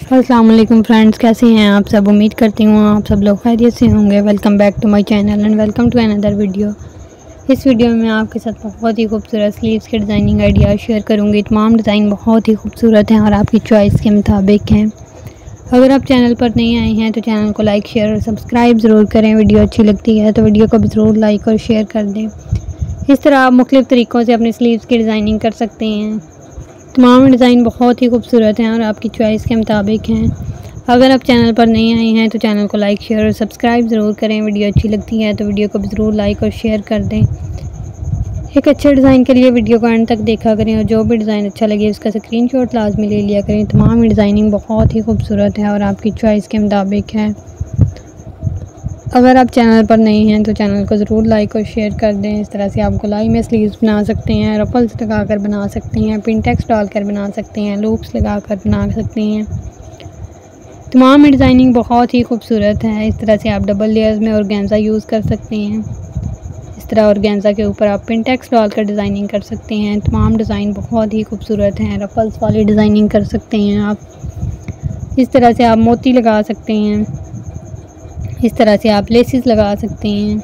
अस्सलाम वालेकुम फ्रेंड्स, कैसे हैं आप सब। उम्मीद करती हूँ आप सब लोग खैरियत से होंगे। Welcome back to my channel and welcome to another video. इस वीडियो में मैं आपके साथ बहुत ही खूबसूरत स्लीव्स के डिज़ाइनिंग आइडियाज़ शेयर करूँगी। तमाम डिज़ाइन बहुत ही खूबसूरत हैं और आपकी चॉइस के मुताबिक हैं। अगर आप चैनल पर नहीं आए हैं तो चैनल को लाइक शेयर और सब्सक्राइब ज़रूर करें। वीडियो अच्छी लगती है तो वीडियो को भी ज़रूर लाइक और शेयर कर दें। इस तरह आप मुख्तलिफ़ तरीक़ों से अपने स्लीव्स की डिज़ाइनिंग कर सकते हैं। तमाम डिज़ाइन बहुत ही खूबसूरत हैं और आपकी चॉइस के मुताबिक हैं। अगर आप चैनल पर नहीं आए हैं तो चैनल को लाइक शेयर और सब्सक्राइब ज़रूर करें। वीडियो अच्छी लगती है तो वीडियो को भी ज़रूर लाइक और शेयर कर दें। एक अच्छे डिज़ाइन के लिए वीडियो को एंड तक देखा करें और जो भी डिज़ाइन अच्छा लगे उसका स्क्रीनशॉट लाजमी ले लिया करें। तमाम डिज़ाइनिंग बहुत ही खूबसूरत है और आपकी चॉइस के मुताबिक है। अगर आप चैनल पर नहीं हैं तो चैनल को ज़रूर लाइक और शेयर कर दें। इस तरह से आप गोलाई में स्लीव्स बना सकते हैं, रफल्स लगाकर बना सकते हैं, पिनटेक्स डालकर बना सकते हैं, लूप्स लगाकर बना सकते हैं। तमाम डिज़ाइनिंग बहुत ही खूबसूरत है। इस तरह से आप डबल लेयर्स में ऑर्गेन्जा यूज़ कर सकते हैं। इस तरह ऑर्गेन्जा के ऊपर आप पिनटेक्स डालकर डिज़ाइनिंग कर सकते हैं। तमाम डिज़ाइन बहुत ही खूबसूरत हैं। रफल्स वाली डिज़ाइनिंग कर सकते हैं आप। इस तरह से आप मोती लगा सकते हैं। इस तरह से आप लेसेस लगा सकते हैं।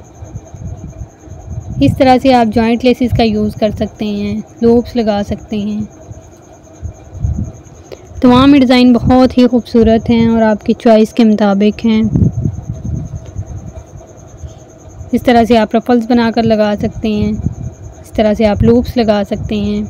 इस तरह से आप जॉइंट लेसेस का यूज़ कर सकते हैं, लूप्स लगा सकते हैं। तमाम डिज़ाइन बहुत ही खूबसूरत हैं और आपकी चॉइस के मुताबिक हैं। इस तरह से आप रफल्स बनाकर लगा सकते हैं। इस तरह से आप लूप्स लगा सकते हैं।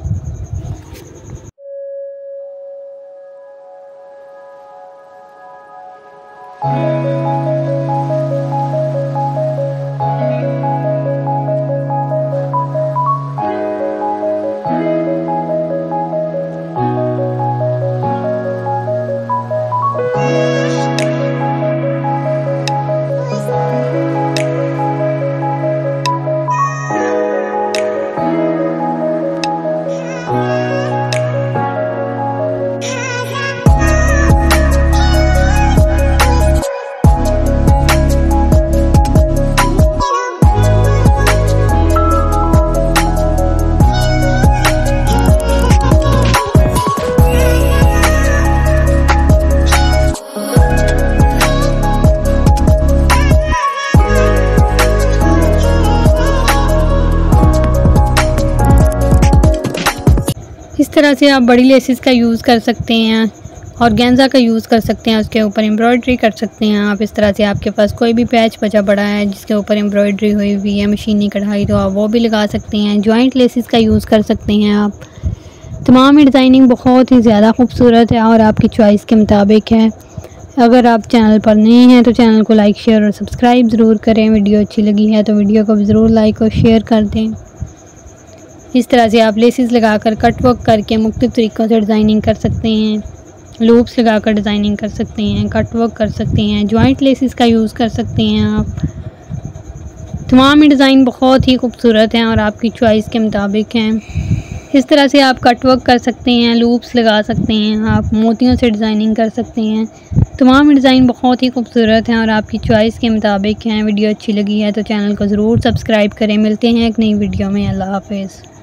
इस तरह से आप बड़ी लेसेस का यूज़ कर सकते हैं, ऑर्गेन्जा का यूज़ कर सकते हैं, उसके ऊपर एम्ब्रॉयडरी कर सकते हैं आप। इस तरह से आपके पास कोई भी पैच बचा पड़ा है जिसके ऊपर एम्ब्रॉयडरी हुई हुई है, मशीनी कढ़ाई, तो आप वो भी लगा सकते हैं। जॉइंट लेसेस का यूज़ कर सकते हैं आप। तमाम डिज़ाइनिंग बहुत ही ज़्यादा खूबसूरत है और आपकी चॉइस के मुताबिक है। अगर आप चैनल पर नहीं हैं तो चैनल को लाइक शेयर और सब्सक्राइब ज़रूर करें। वीडियो अच्छी लगी है तो वीडियो को भी ज़रूर लाइक और शेयर कर दें। इस तरह से आप लेसेस लगाकर कट वर्क करके मुख्तलिफ़ तरीक़ों से डिज़ाइनिंग कर सकते हैं। लूप्स लगाकर डिज़ाइनिंग कर सकते हैं, कट वर्क कर सकते हैं, जॉइंट लेसेस का यूज़ कर सकते हैं आप। तमाम डिज़ाइन बहुत ही खूबसूरत हैं और आपकी चॉइस के मुताबिक हैं। इस तरह से आप कट वर्क कर सकते हैं, लूप्स लगा सकते हैं, आप मोतियों से डिज़ाइनिंग कर सकते हैं। तमाम डिज़ाइन बहुत ही खूबसूरत हैं और आपकी चॉइस के मुताबिक हैं। वीडियो अच्छी लगी है तो चैनल को ज़रूर सब्सक्राइब करें। मिलते हैं एक नई वीडियो में। अल्लाह हाफ़िज़।